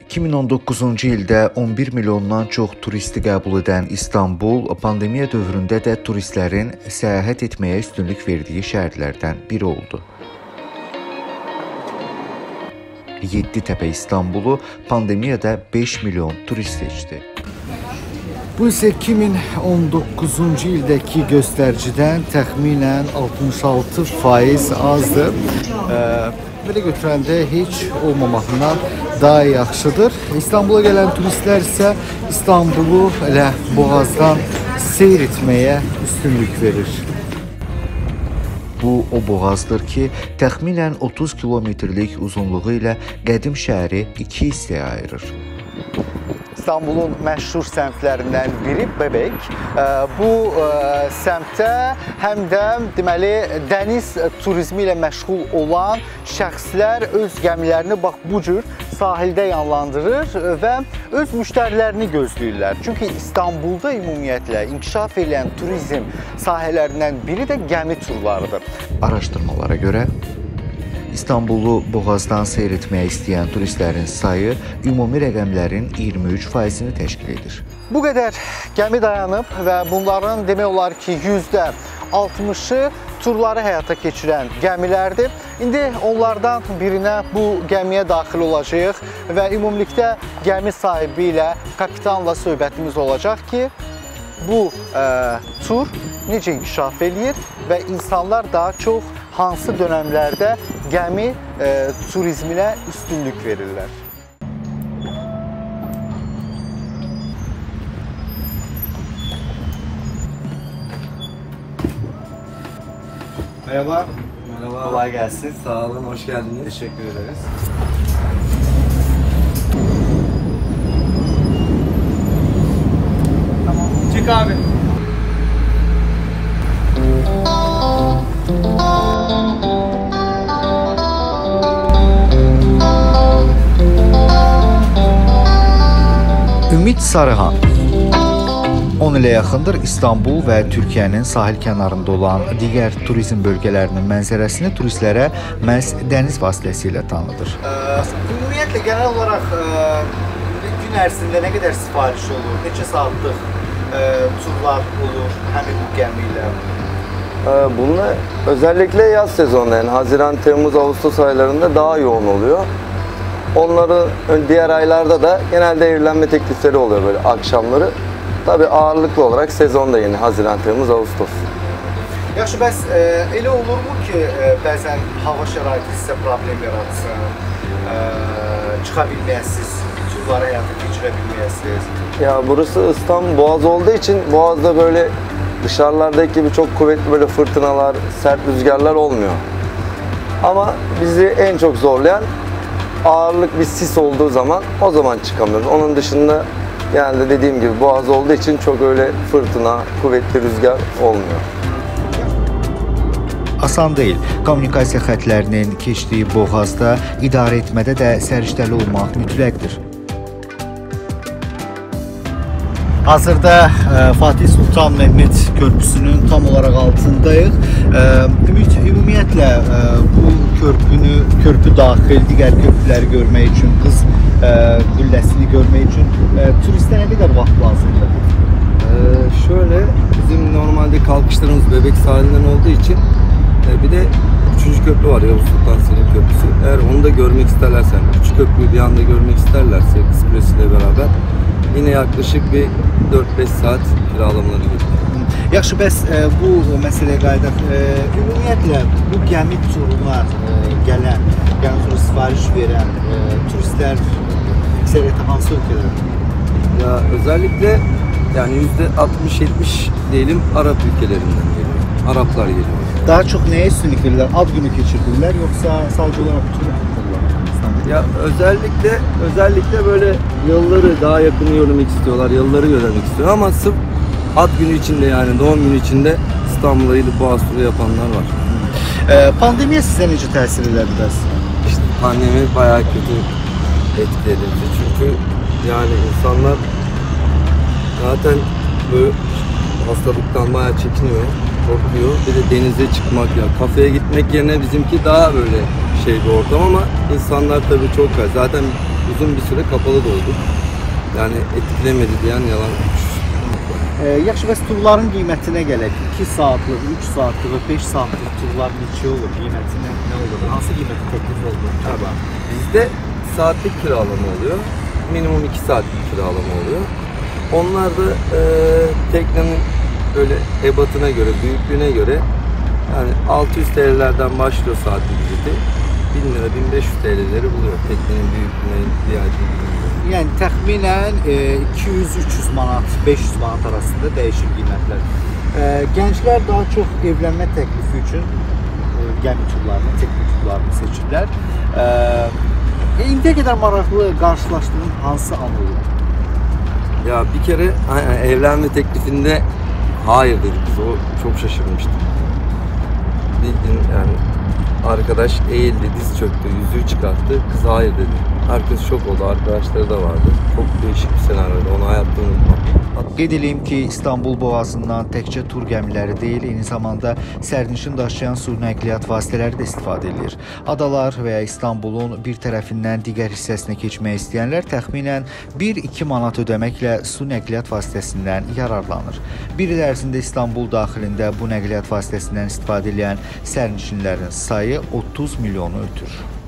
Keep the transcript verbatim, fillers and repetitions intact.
iki min on doqquzuncu ildə on bir milyondan çox turisti qəbul edən İstanbul, pandemiya dövründə də turistlərin səyahət etməyə üstünlük verdiyi şəhərlərdən biri oldu. Yedditəpə İstanbulu pandemiyada beş milyon turist seçdi. Bu isə iki min on doqquzuncu ildəki göstəricidən təxminən altmış altı faiz azdır. Belə götürəndə heç olmamağından daha yaxşıdır. İstanbula gələn turistlər isə İstanbulu elə boğazdan seyr etməyə üstünlük verir. Bu o boğazdır ki, təxminən otuz kilometrlik uzunluğu ilə qədim şəhəri iki hissəyə ayırır. İstanbulun məşhur səmtlərindən biri Bəbək. Bu səmtə həm də deməli dəniz turizmi ilə məşğul olan şəxslər öz gəmilərini bax bu cür sahildə yanlandırır və öz müştərilərini gözləyirlər. Çünki İstanbulda ümumiyyətlə inkişaf edən turizm sahələrindən biri də gəmi turlarıdır. Araşdırmalara görə İstanbulu boğazdan seyr etməyə istəyən turistlərin sayı ümumi rəqəmlərin iyirmi üç faizini təşkil edir. Bu qədər gəmi dayanıb və bunların demək olar ki, yüzdə altmışı turları həyata keçirən gəmilərdir. İndi onlardan birinə bu gəmiyə daxil olacağıq və ümumilikdə gəmi sahibi ilə, kapitanla söhbətimiz olacaq ki, bu ə, tur necə inkişaf eləyir və insanlar daha çox hansı dönəmlərdə gəmi e, turizminə üstünlük verirlər. Merhaba. Merhaba. Kolay gelsin. Sağ olun, hoş geldiniz. Teşekkür ederiz. Tamam. Çık abi. Ümid Sarıhan on ilə yaxındır İstanbul və Türkiyənin sahil kənarında olan digər turizm bölgələrinin mənzərəsini turistlərə məhz dəniz vasitəsilə tanıdır. Ümumiyyətlə, genel olaraq gün ərzində nə qədər sifariş olur, neçə saatlıq turlar olur həmin bu gəmi ilə? Bunlar özellikle yaz sezonu, yani Haziran, Temmuz, Ağustos aylarında daha yoğun oluyor. Onların diğer aylarda da genelde evlenme teklifleri oluyor böyle akşamları. Tabii ağırlıklı olarak sezonda yeni Haziran, Temmuz, Ağustos. Yaxşı, bəs e, elə olurmu ki, e, bəzən hava şəraiti sizə problem yaratsın, e, çıxa bilməyəsiniz, turları həyata keçirə bilməyəsiniz? Ya burası İstanbul Boğaz olduğu için Boğaz'da böyle dışarılardaki gibi çok kuvvetli böyle fırtınalar, sert rüzgarlar olmuyor. Ama bizi en çok zorlayan ağırlık bir sis olduğu zaman o zaman çıkamıyoruz. Onun dışında genelde dediğim gibi boğaz olduğu için çok öyle fırtına, kuvvetli rüzgar olmuyor. Asan deyil. Kommunikasiya xətlərinin keçdiyi boğazda idarə etmədə də səriştəli olmaq mütləqdir. Hazırda e, Fatih Sultan Mehmet Körpüsünün tam olaraq altındayıq. E, ümid, ümumiyyətlə e, bu körpünü, körpü daxil digər körpüləri görmək üçün, qız e, qülləsini görmək üçün e, turistə nə qədər vaxt lazımdır? Ee, şöyle, bizim normalde kalkışlarımız Bebek sahilinden olduğu için e, bir de üçüncü köprü var, Yavuz Sultan Selim Köprüsü. Eğer onu da görmek isterlerse, üç köprüyü bir anda görmek isterlerse Kız Kulesi ile beraber yine yaklaşık bir dörd beş saat kiralamaları gerekiyor. Yaxşı, bəs e, bu məsələyə qayıdaq. E, ümumiyyətlə bu gəmi turuna e, gələn, gəmi turu sifariş verən e, turistlər əksəriyyətə hansı ölkələrdir? Ya özellikle yani yüzde altmış yetmiş diyelim Arap ülkelerinden geliyor. Araplar geliyor. Daha çok neye üstünlük verirler? Ad günü geçirdiler yoksa sadece olarak tur yaptılar? Ya özellikle özellikle böyle yılları daha yakını görmek istiyorlar, yılları görmek istiyor ama sırf ad günü içinde, yani doğum günü içinde İstanbul'a gidip boğaz turu yapanlar var. Ee, pandemiya sizə necə təsir elədi bəs? İşte pandemi bayağı kötü etkiledi bizi. Çünkü yani insanlar zaten böyle hastalıktan bayağı çekiniyor, korkuyor. Bir de denize çıkmak, ya kafeye gitmek yerine bizimki daha böyle şey bir ortam ama insanlar tabii çok var. Zaten uzun bir süre kapalı da olduk. Yani etkilemedi diyen yalan. E, yaxşı, bəs turların qiymətinə gələk. iki saatlıq, üç saatlıq və beş saatlıq turlar neçə olur? Qiyməti nə, nə olur? Hansı qiymətə təklif olunur? Tamam. Bizde saatlik kiralama oluyor. Minimum iki saatlik kiralama oluyor. Onlar da e, teknenin böyle ebatına göre, büyüklüğüne göre yani altı yüz T L'lerden başlıyor saatlik ücreti. bin lira, bin beş yüz T L'leri buluyor teknenin büyüklüğüne ihtiyacı. Yəni təxminən e, iki yüz üç yüz manat, beş yüz manat arasında dəyişir qiymətlər. E, gənclər daha çox evlənmə təklifi üçün e, gəmi turlarını, texnik turlarını seçirlər. E, indiyə qədər maraqlı qarşılaşdığın hansı an olur? Ya bir kere evlenme teklifinde hayır dedik biz. O çok şaşırmıştık. Bildiğin yani arkadaş eğildi, diz çöktü, yüzüğü çıkarttı. Kız hayır dedi. Herkes şok oldu. Arkadaşları da vardı. Çok değişik bir senaryoydu. Onu hayatta unutmam. Qeyd edeyim ki, İstanbul boğazından təkcə tur gəmiləri deyil, eyni zamanda sərnişin daşıyan su nəqliyyat vasitələri də istifadə edilir. Adalar və ya İstanbulun bir tərəfindən digər hissəsinə keçmək istəyənlər təxminən bir iki manat ödəməklə su nəqliyyat vasitəsindən yararlanır. Bir il ərzində İstanbul daxilində bu nəqliyyat vasitəsindən istifadə edən sərnişinlərin sayı otuz milyonu ötür.